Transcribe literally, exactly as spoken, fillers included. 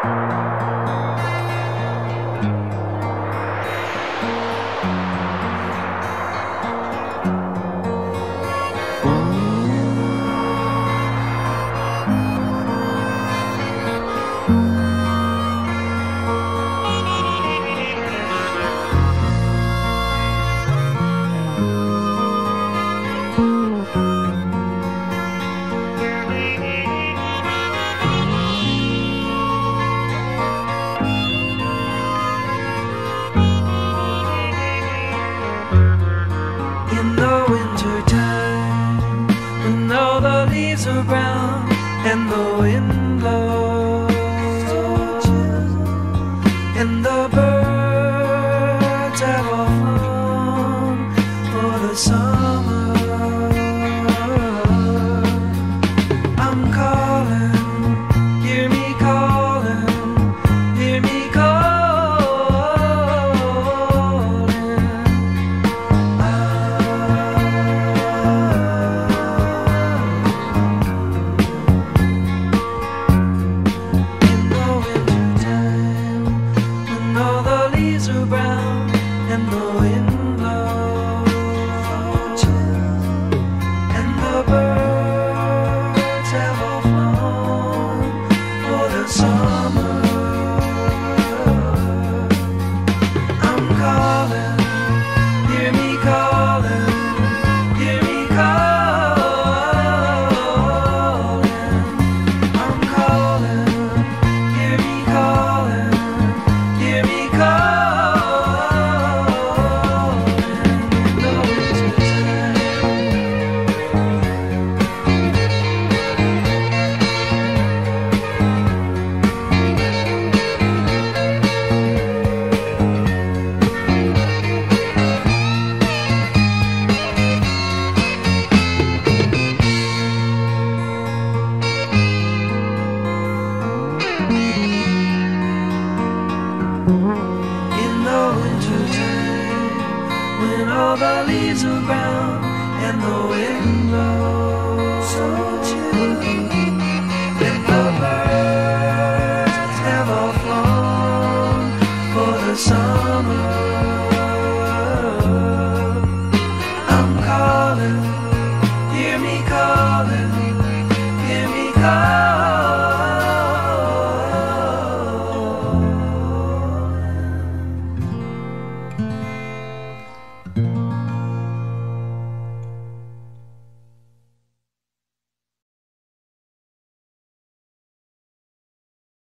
Are brown and the wind blows and the birds have all flown for the summer. I'm calling, hear me calling, hear me calling. Are brown and the wind blows and the birds have all flown for the summer. I'm calling, hear me calling, hear me calling. I'm calling, hear me calling, hear me calling. In the winter time, when all the leaves are brown and the wind